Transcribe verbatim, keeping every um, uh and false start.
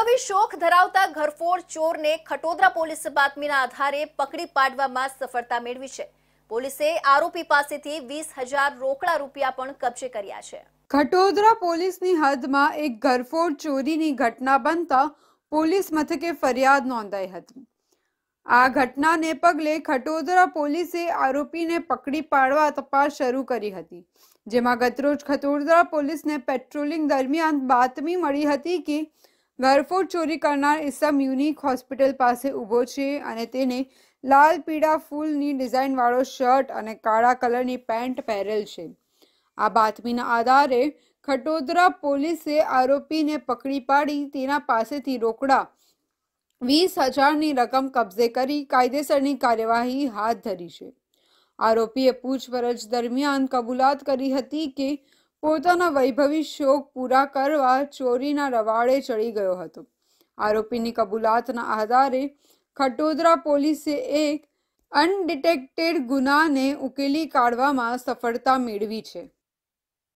વૈભવી શોખ ધરાવતા ઘરફોડ ચોરને ખટોદરા પોલીસ બાતમીના આધારે પકડી પાડવામાં સફળતા મેળવી છે। પોલીસે આરોપી પાસેથી વીસ હજાર રોકડા રૂપિયા પણ કબજે કર્યા છે। ખટોદરા પોલીસની હદમાં એક ઘરફોડ ચોરીની ઘટના બનતા પોલીસ મથકે ફરિયાદ નોંધાઈ હતી। આ ઘટનાને પગલે ખટોદરા પોલીસે આરોપીને પકડી પાડવા તપાસ શરૂ કરી હતી, જેમાં ગતરોજ ખટોદરા પોલીસને પેટ્રોલિંગ દરમિયાન બાતમી મળી હતી કે ઘરફોડ ચોરી કરનાર ઇસમ યુનિક હોસ્પિટલ પાસે ઊભો છે અને તેને લાલ પીળા ફૂલની ડિઝાઇનવાળો શર્ટ અને કાળા કલરની પેન્ટ પહેરેલ છે। આ બાતમીના આધારે ખટોદરા પોલીસે આરોપીને પકડી પાડી તેના પાસેથી રોકડા વીસ હજારની રકમ કબજે કરી કાયદેસરની કાર્યવાહી હાથ ધરી છે। આરોપીએ પૂછપરછ દરમિયાન કબૂલાત કરી હતી કે પોતાના વૈભવી શોખ પૂરા કરવા ચોરીના રવાડે ચડી ગયો હતો। આરોપીની કબૂલાતના આધારે ખટોદરા પોલીસે એક અનડિટેક્ટેડ ગુનાને ઉકેલી કાઢવામાં સફળતા મેળવી છે।